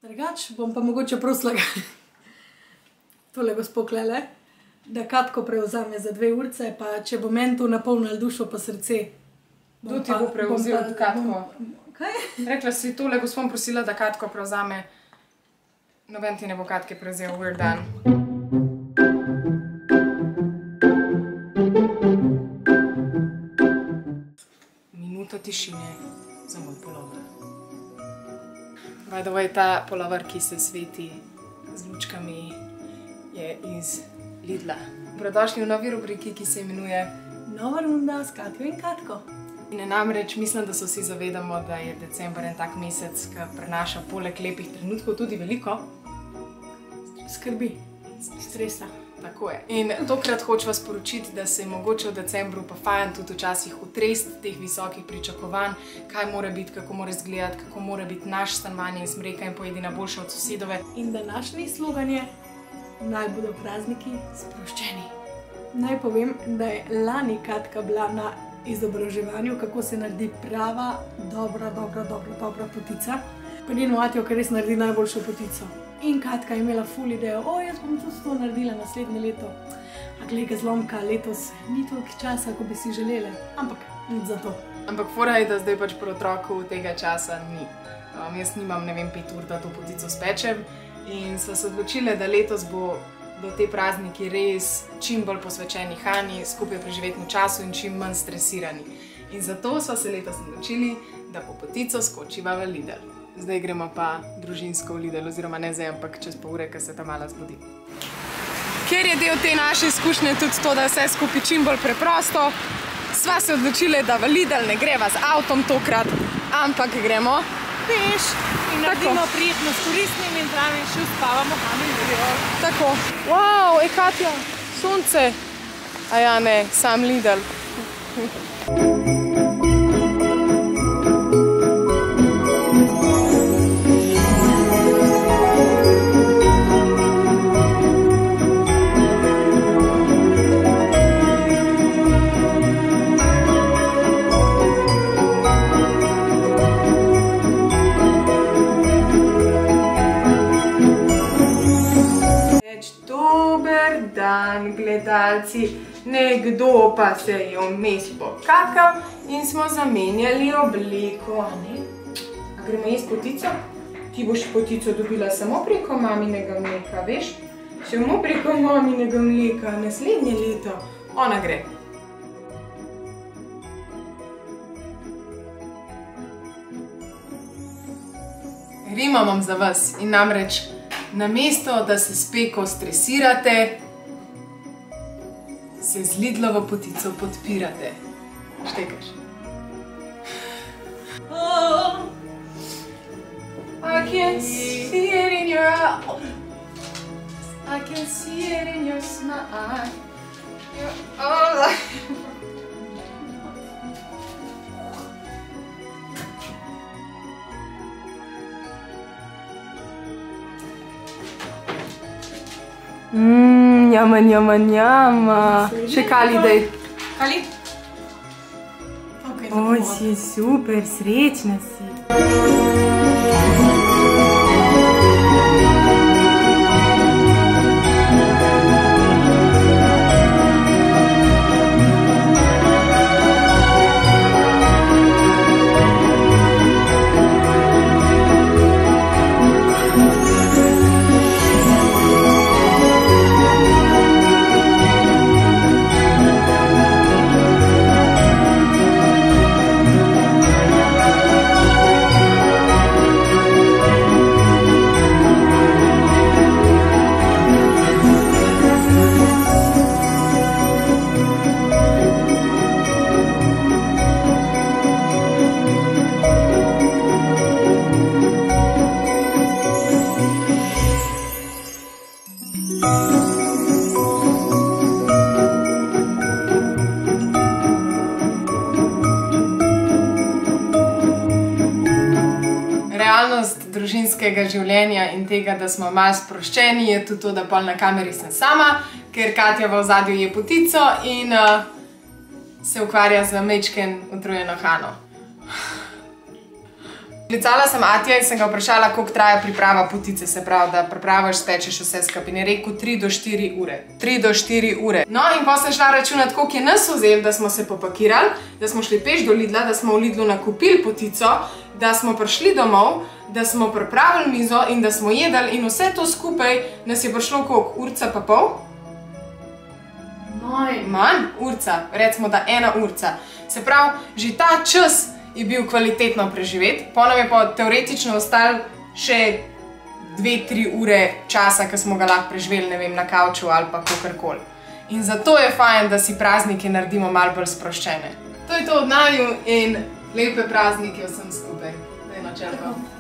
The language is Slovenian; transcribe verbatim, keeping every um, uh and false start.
Drugač bom pa mogoče prosila tole gospo klele, da Katko prevzame za dve urce, pa če bo meni to napolnilo dušo pa srce. Kdo ti bo prevzel Katko? Kaj? Rekla si tole gospom prosila, da Katko prevzame. Noben ti ne bo Katke prevzel, we're done. Minuta tišine za moj polover. By the way, ta polover, ki se sveti z lučkami, je iz Lidla. Dobrodošli v novi rubriki, ki se imenuje Nova runda s Katjo in Katko. In namreč mislim, da se vsi zavedamo, da je december en tak mesec, ki prinaša poleg lepih trenutkov tudi veliko skrbi, stresa. Tako je. In tokrat hočem vas sporočiti, da se je mogoče v decembru pa fajn tudi včasih utresti teh visokih pričakovanj, kaj mora biti, kako mora izgledati, kako mora biti naš stanovanje in smreka in pojedina boljša od sosedove. In današnji slogan je: naj bodo prazniki sproščeni. Naj povem, da je lani Katka bila na izobraževanju, kako se naredi prava, dobra, dobra, dobra, dobra potica. Pa njeno atijo, ki res naredi najboljšo potico. In Katka je imela ful idejo, o, jaz bom tudi to naredila naslednje leto. A glej ga zlomka, letos ni toliko časa, ko bi si želeli, ampak nič za to. Ampak fora je, da zdaj pač pri otroku tega časa ni. Um, jaz nimam, ne vem, pet ur, da to potico spečem. In sva se odločile, da letos bo do te prazniki res čim bolj posvečeni Hani, skupaj preživetemu času in čim manj stresirani. In zato sva se letos odločili, da po potico skočiva v Lidl. Zdaj gremo pa družinsko v Lidl, oziroma ne zdaj, ampak čez pol ure, ko se ta mala zbudi. Ker je del te naše izkušnje tudi to, da vse skupaj čim bolj preprosto, sva se odločili, da v Lidl ne greva z avtom tokrat, ampak gremo peš. In naredimo prijetno s koristnim in zraven še uspavamo Hani. Tako. Wow, ej Katja, sonce. A ja ne, sam Lidl. Gledalci, nekdo pa se je vmes pokakal in smo zamenjali obliko. A ne? A gremo jesti potico? Ti boš potico dobila samo preko maminega mleka, veš? Samo preko maminega mleka, naslednje leto. Ona gre. Rima imam za vas in namreč namesto, da se s peko stresirate, se z Lidlovo potico podpirate. Štekaš. Oh, I can see it in your eyes. I can see it in your smile. You're all I... Mmm, njama, njama, njama. Še kali, daj. Kali? Oj, si super, srečna si. Realnost družinskega življenja in tega, da smo malo sproščeni, je tudi to, da pol na kameri sem sama, ker Katja v ozadju je potico in uh, se ukvarja z majčken utrujeno Hano. Klicala sem Atija in sem ga vprašala, koliko traja priprava potice, se pravi, da pripravaš, spečeš vse skupaj. In je rekel tri do štiri ure. tri do štiri ure. No, in pa sem šla računati, koliko je nas vzel, da smo se popakirali, da smo šli peš do Lidla, da smo v Lidlu nakupili potico, da smo prišli domov, da smo pripravili mizo in da smo jedli in vse to skupaj nas je prišlo koliko? Urca pa pol? Manj. Manj? Urca. Recimo, da ena urca. Se pravi, že ta čas je bil kvalitetno preživet, po nam je pa teoretično ostalo še dve tri ure časa, ki smo ga lahko preživeli, ne vem, na kavču ali pa kakorkoli. In zato je fajn, da si praznike naredimo malo bolj sproščene. To je to od naju in lepe praznike vsem skupaj. Daj na čelko.